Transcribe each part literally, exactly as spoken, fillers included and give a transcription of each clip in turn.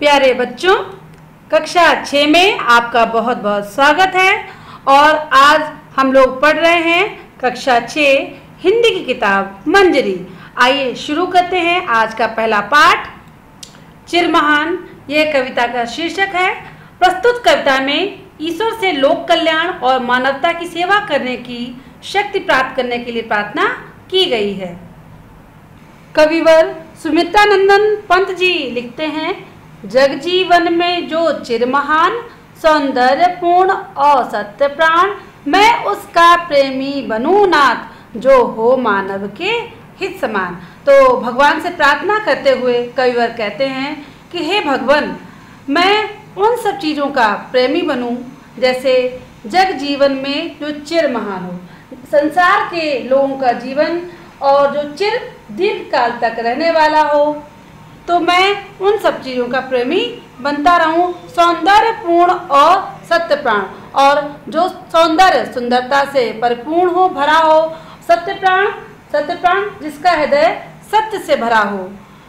प्यारे बच्चों, कक्षा छः में आपका बहुत बहुत स्वागत है। और आज हम लोग पढ़ रहे हैं कक्षा छः हिंदी की किताब मंजरी। आइए शुरू करते हैं आज का पहला पाठ, चिरमहान। यह कविता का शीर्षक है। प्रस्तुत कविता में ईश्वर से लोक कल्याण और मानवता की सेवा करने की शक्ति प्राप्त करने के लिए प्रार्थना की गई है। कविवर सुमित्रा नंदन पंत जी लिखते हैं, जग जीवन में जो चिरमहान, सौंदर्यपूर्ण और सत्य प्राण, मैं उसका प्रेमी बनूं नाथ, जो हो मानव के हित समान। तो भगवान से प्रार्थना करते हुए कविवर कहते हैं कि हे भगवान, मैं उन सब चीज़ों का प्रेमी बनूं जैसे जग जीवन में जो चिरमहान हो, संसार के लोगों का जीवन और जो चिर दीर्घ काल तक रहने वाला हो, तो मैं उन सब चीज़ों का प्रेमी बनता रहूं। सौंदर्यपूर्ण और सत्य प्राण, और जो सौंदर्य सुंदरता से परिपूर्ण हो, भरा हो। सत्य प्राण, सत्य प्राण जिसका हृदय सत्य से भरा हो,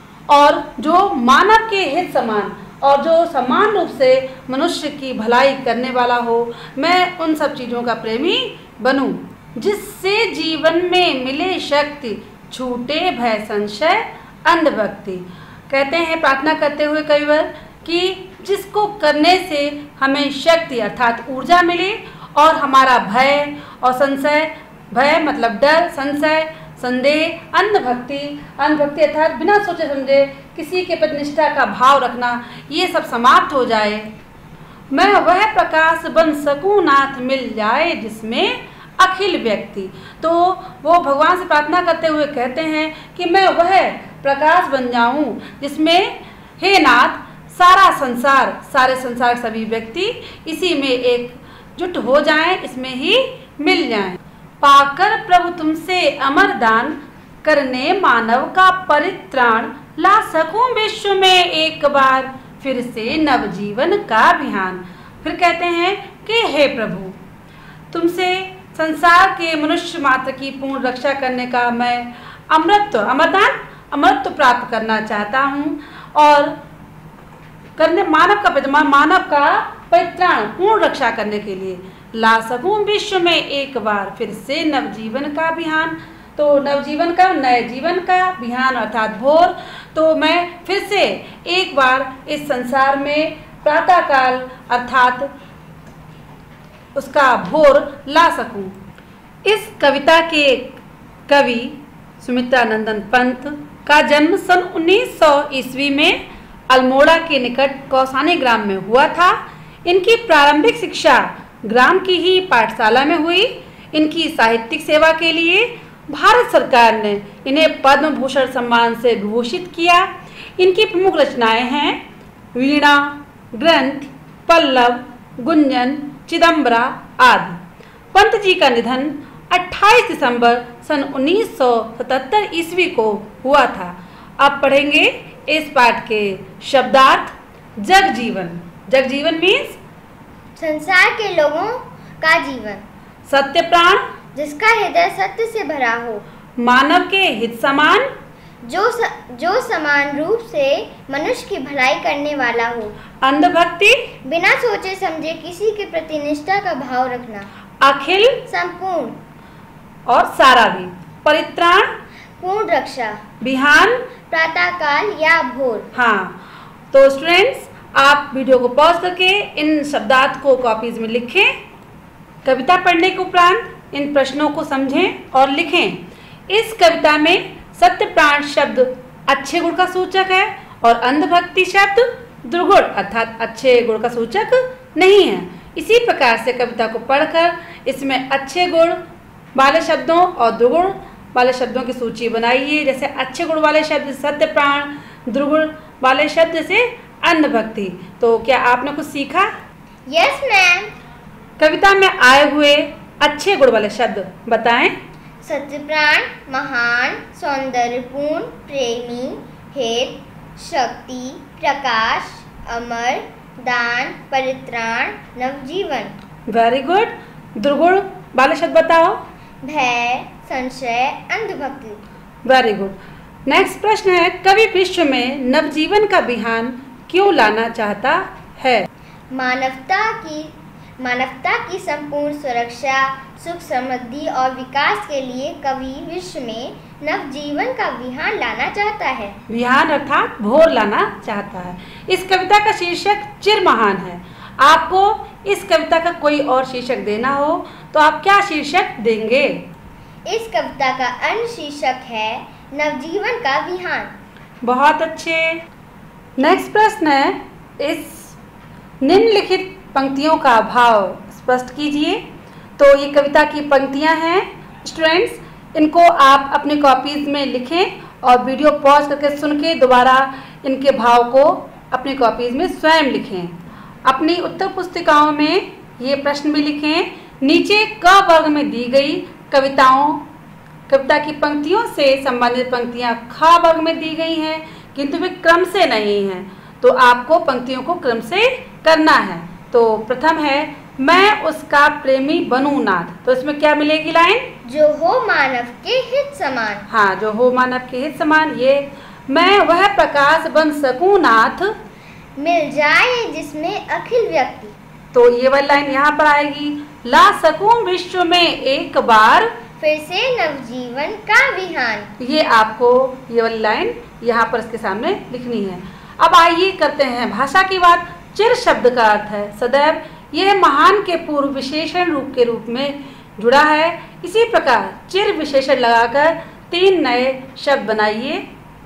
और जो मानव के हित समान और जो समान रूप से मनुष्य की भलाई करने वाला हो, मैं उन सब चीज़ों का प्रेमी बनूं जिससे जीवन में मिले शक्ति, छूटे भय संशय अंधभक्ति। कहते हैं प्रार्थना करते हुए कविवर कि जिसको करने से हमें शक्ति अर्थात ऊर्जा मिले और हमारा भय और संशय, भय मतलब डर, संशय संदेह, अंधभक्ति, अंधभक्ति अर्थात बिना सोचे समझे किसी के प्रति निष्ठा का भाव रखना, ये सब समाप्त हो जाए। मैं वह प्रकाश बन सकूं नाथ, मिल जाए जिसमें अखिल व्यक्ति। तो वो भगवान से प्रार्थना करते हुए कहते हैं कि मैं वह प्रकाश बन जाऊं जिसमें हे नाथ सारा संसार, सारे संसार सभी व्यक्ति इसी में एकजुट हो जाएं, इसमें ही मिल जाएं। पाकर प्रभु तुमसे अमर दान, करने मानव का परित्राण, ला सकूं विश्व में एक बार फिर से नवजीवन का अभियान। फिर कहते हैं कि हे प्रभु, तुमसे संसार के मनुष्य मात्र की पूर्ण रक्षा करने का मैं अमृत अमरदान अमृत प्राप्त करना चाहता हूँ, और करने मानव का मानव का परित्राण पूर्ण रक्षा करने के लिए ला सकूं विश्व में एक बार फिर से नवजीवन का अभियान। तो नवजीवन का, नए जीवन का अभियान अर्थात भोर। तो मैं फिर से एक बार इस संसार में प्रातःकाल अर्थात उसका भोर ला सकूं। इस कविता के कवि सुमित्रा नंदन पंत का जन्म सन उन्नीस सौ ईस्वी में अल्मोड़ा के निकट कौसानी ग्राम में हुआ था। इनकी प्रारंभिक शिक्षा ग्राम की ही पाठशाला में हुई। इनकी साहित्यिक सेवा के लिए भारत सरकार ने इन्हें पद्म भूषण सम्मान से विभूषित किया। इनकी प्रमुख रचनाएं हैं वीणा, ग्रंथ, पल्लव, गुंजन, चिदम्बरा आदि। पंत जी का निधन अट्ठाईस दिसंबर सन उन्नीस सौ सतहत्तर ईस्वी को हुआ था। अब पढ़ेंगे इस पाठ के शब्दार्थ। जग जीवन, जग जीवन मीन्स संसार के लोगों का जीवन। सत्य प्राण, जिसका हृदय सत्य से भरा हो। मानव के हित समान, जो स, जो समान रूप से मनुष्य की भलाई करने वाला हो। अंधभक्ति, बिना सोचे समझे किसी के प्रति निष्ठा का भाव रखना। अखिल, संपूर्ण और सारा भी। परित्राण, पूर्ण रक्षा। बिहान, प्रातःकाल या भोर। हाँ, तो स्टूडेंट्स आप वीडियो को पॉज करके इन शब्दार्थ को कॉपीज में लिखें। कविता पढ़ने के उपरांत इन प्रश्नों को समझें और लिखें। इस कविता में सत्य प्राण शब्द अच्छे गुण का सूचक है और अंधभक्ति शब्द दुर्गुण अर्थात अच्छे गुण का सूचक नहीं है। इसी प्रकार से कविता को पढ़कर इसमें अच्छे गुण वाले शब्दों और दुर्गुण वाले शब्दों की सूची बनाइए। जैसे अच्छे गुण वाले शब्द सत्य प्राण, दुर्गुण वाले शब्द से अंधभक्ति। तो क्या आपने कुछ सीखा? Yes ma'am. कविता में आए हुए अच्छे गुण वाले शब्द बताएं। सत्य प्राण, महान, सौंदर्यपूर्ण, प्रेमी, हित, शक्ति, प्रकाश, अमर, दान, परित्राण, नवजीवन। Very good. दुर्गुण वाले शब्द बताओ। भय, संशय, अंधभक्ति। Very good. नेक्स्ट प्रश्न है, कवि विश्व में नवजीवन का अभियान क्यों लाना चाहता है? मानवता की मानवता की संपूर्ण सुरक्षा, सुख समृद्धि और विकास के लिए कवि विश्व में नवजीवन का विहान लाना चाहता है। विहान अर्थात भोर लाना चाहता है। इस कविता का शीर्षक चिर महान है। आपको इस कविता का कोई और शीर्षक देना हो तो आप क्या शीर्षक देंगे? इस कविता का अन्य शीर्षक है नवजीवन का विहान। बहुत अच्छे। नेक्स्ट प्रश्न है, इस निम्नलिखित पंक्तियों का भाव स्पष्ट कीजिए। तो ये कविता की पंक्तियां हैं स्टूडेंट्स, इनको आप अपने कॉपीज में लिखें और वीडियो पॉज करके सुन के दोबारा इनके भाव को अपनी कॉपीज में स्वयं लिखें। अपनी उत्तर पुस्तिकाओं में ये प्रश्न भी लिखें। नीचे क वर्ग में दी गई कविताओं कविता की पंक्तियों से संबंधित पंक्तियां ख वर्ग में दी गई हैं, किंतु वे क्रम से नहीं हैं, तो आपको पंक्तियों को क्रम से करना है। तो प्रथम है, मैं उसका प्रेमी बनूं नाथ। तो इसमें क्या मिलेगी लाइन? जो हो मानव के हित समान। हाँ, जो हो मानव के हित समान। ये मैं वह प्रकाश बन सकूं नाथ, मिल जाए जिसमें अखिल व्यक्ति। तो ये वाली लाइन यहाँ पर आएगी। ला सकूं विश्व में एक बार, फिर से नवजीवन का विहान। ये आपको ये वाली लाइन यहाँ पर इसके सामने लिखनी है। अब आइए करते हैं भाषा की बात। चिर शब्द का अर्थ है सदैव। यह महान के पूर्व विशेषण रूप के रूप में जुड़ा है। इसी प्रकार चिर विशेषण लगाकर तीन नए शब्द बनाइए।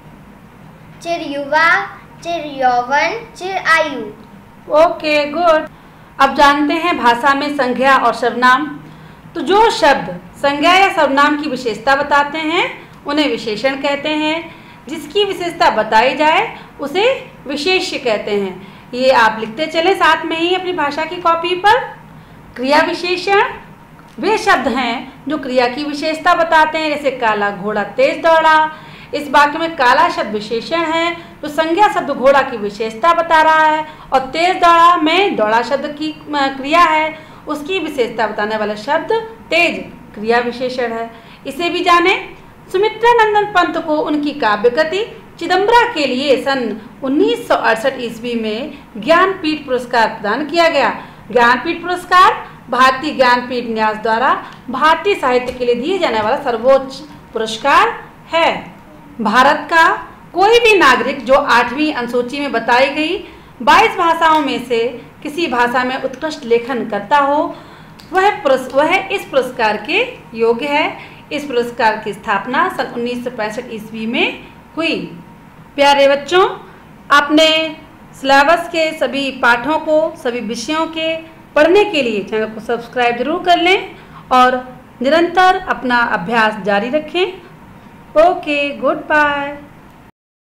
चिर युवा, चिर यौवन, चिर आयु। Okay, good. अब जानते हैं भाषा में संज्ञा और सर्वनाम। तो जो शब्द संज्ञा या सर्वनाम की विशेषता बताते हैं उन्हें विशेषण कहते हैं। जिसकी विशेषता बताई जाए उसे विशेष्य कहते हैं। ये आप लिखते चले साथ में ही अपनी भाषा की कॉपी पर। क्रिया विशेषण वे शब्द हैं जो क्रिया की विशेषता बताते हैं, जैसे काला घोड़ा तेज दौड़ा। इस वाक्य में काला शब्द विशेषण है जो संज्ञा शब्द घोड़ा की विशेषता बता रहा है, और तेज दौड़ा में दौड़ा शब्द की क्रिया है, उसकी विशेषता बताने वाला शब्द तेज क्रिया विशेषण है। इसे भी जाने। सुमित्रा नंदन पंत को उनकी काव्य कृति चिदम्बरा के लिए सन उन्नीस सौ अड़सठ ईस्वी में ज्ञानपीठ पुरस्कार प्रदान किया गया। ज्ञानपीठ पुरस्कार भारतीय ज्ञानपीठ न्यास द्वारा भारतीय साहित्य के लिए दिए जाने वाला सर्वोच्च पुरस्कार है। भारत का कोई भी नागरिक जो आठवीं अनुसूची में बताई गई बाईस भाषाओं में से किसी भाषा में उत्कृष्ट लेखन करता हो, वह वह इस पुरस्कार के योग्य है। इस पुरस्कार की स्थापना सन उन्नीस सौ पैंसठ ईस्वी में हुई। प्यारे बच्चों, अपने सिलेबस के सभी पाठों को, सभी विषयों के पढ़ने के लिए चैनल को सब्सक्राइब जरूर कर लें और निरंतर अपना अभ्यास जारी रखें। Okay, good bye.